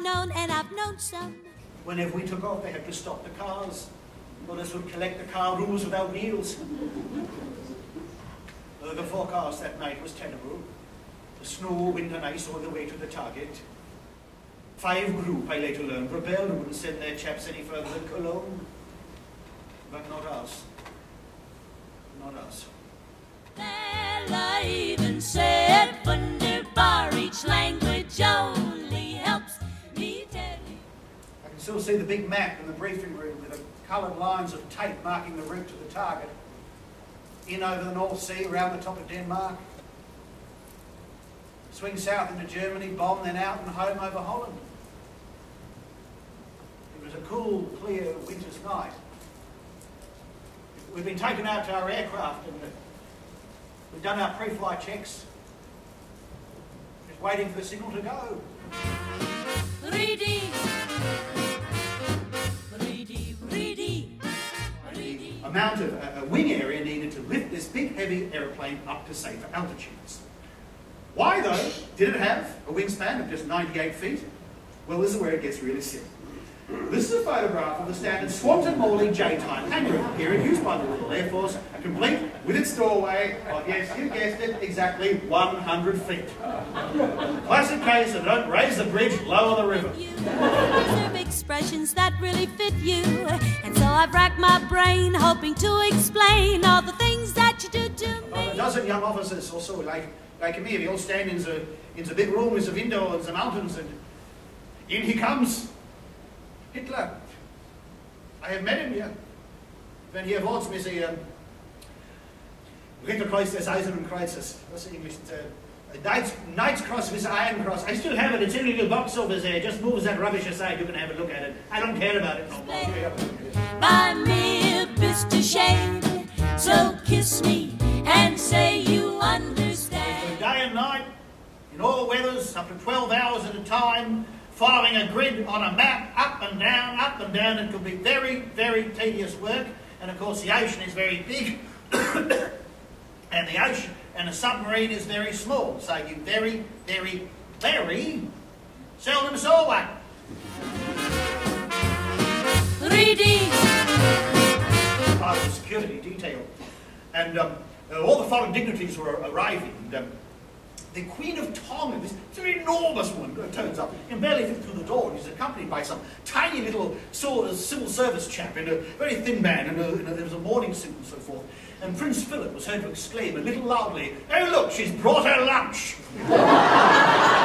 known, and I've known some. Whenever we took off, they had to stop the cars. Others would collect the car rules without wheels. The forecast that night was terrible. The snow, wind and ice all the way to the target. 5 group, I later learned, rebelled and wouldn't send their chaps any further than Cologne. But not us. Not us. Ella even said, wunderbar, each language only helps me tell you. I can still see the big map in the briefing room with the coloured lines of tape marking the route to the target. In over the North Sea, around the top of Denmark. Swing south into Germany, bomb, then out and home over Holland. It was a cool, clear winter's night. We'd been taken out to our aircraft and we'd done our pre-flight checks. Just waiting for the signal to go. Reedy. Amount of a wing area needed to lift this big heavy aeroplane up to safer altitudes. Why though did it have a wingspan of just 98 feet? Well, this is where it gets really silly. This is a photograph of the standard Swanton Morley J-type hangar here in use by the Royal Air Force, complete with its doorway of, yes, you guessed it, exactly 100 feet. Classic case of don't raise the bridge, lower the river. Observe expressions that really fit you, and so I've racked my brain hoping to explain all the things that you do to me. About a dozen young officers also, like me, we all stand in the big room with the window and the mountains, and in he comes. Hitler. I have met him here. When he awards me the Ritterkreuz des Eisernen Kreuzes. What's the English? Knight's Cross with the Iron Cross. I still have it. It's in a little box over there. Just move that rubbish aside. You can have a look at it. I don't care about it no more. My mere Mr. Shade, so kiss me and say you understand. Day and night, in all weathers, up to 12 hours at a time, following a grid on a map, up and down, up and down. It could be very, very tedious work. And of course the ocean is very big. And the ocean and the submarine is very small. So you very, very, very seldom saw one. Reading. Part of the security detail. And all the foreign dignitaries were arriving. The Queen of Tonga, this enormous one, turns up. You can barely fit through the door. He's accompanied by some tiny little civil service chap in a very thin man, and there was a mourning suit and so forth. And Prince Philip was heard to exclaim a little loudly, "Oh look, she's brought her lunch!"